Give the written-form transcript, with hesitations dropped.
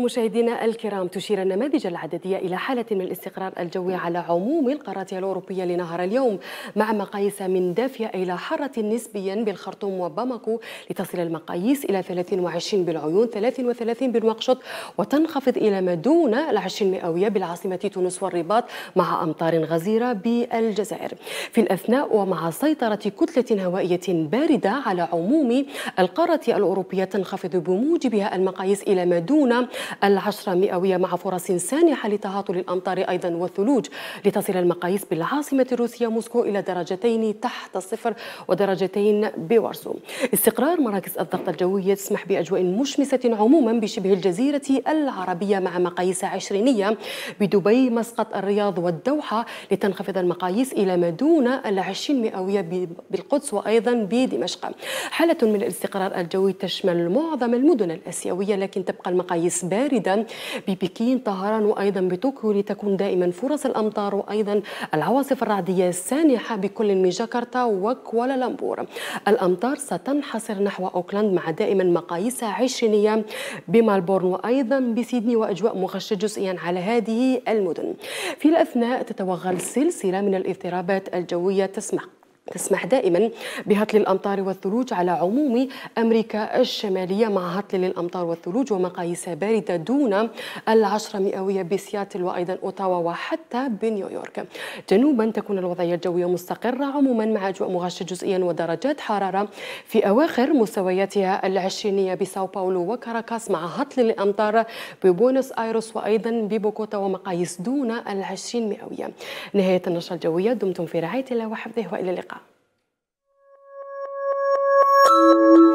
مشاهدينا الكرام، تشير النماذج العددية إلى حالة من الاستقرار الجوي على عموم القارات الأوروبية لنهار اليوم، مع مقاييس من دافية إلى حارة نسبيا بالخرطوم وباماكو، لتصل المقاييس إلى 23 بالعيون، 33 بنواكشوط، وتنخفض إلى ما دون 20 مئوية بالعاصمة تونس والرباط، مع أمطار غزيرة بالجزائر. في الأثناء ومع سيطرة كتلة هوائية باردة على عموم القارة الأوروبية، تنخفض بموجبها المقاييس إلى ما دون 10 مئوية، مع فرص سانحة لتهاطل الأمطار أيضا والثلوج، لتصل المقاييس بالعاصمة الروسية موسكو إلى درجتين تحت الصفر ودرجتين بوارسو. استقرار مراكز الضغط الجوي يسمح بأجواء مشمسة عموما بشبه الجزيرة العربية، مع مقاييس عشرينية بدبي، مسقط، الرياض والدوحة، لتنخفض المقاييس إلى ما دون 20 مئوية بالقدس وأيضا بدمشق. حالة من الاستقرار الجوي تشمل معظم المدن الآسيوية، لكن تبقى المقاييس باردة ببكين، طهران وأيضا بطوكيو، لتكون دائما فرص الأمطار وأيضا العواصف الرعدية السانحة بكل من جاكرتا وكوالالمبور. الأمطار ستنحصر نحو أوكلاند، مع دائما مقاييس عشرينية بملبورن وأيضا بسيدني، وأجواء مغشة جزئيا على هذه المدن. في الأثناء تتوغل سلسلة من الاضطرابات الجوية تسمح دائما بهطل الأمطار والثلوج على عموم أمريكا الشمالية، مع هطل للأمطار والثلوج ومقاييس باردة دون 10 مئوية بسياتل وأيضا أوتاوا وحتى بنيويورك. جنوبا تكون الوضعية الجوية مستقرة عموما، مع أجواء مغشة جزئيا ودرجات حرارة في أواخر مستوياتها العشرينية بساو باولو وكاراكاس، مع هطل للأمطار ببونس آيروس وأيضا ببوكوتا ومقاييس دون 20 مئوية. نهاية النشرة الجوية، دمتم في رعاية الله وحفظه، وإلى اللقاء.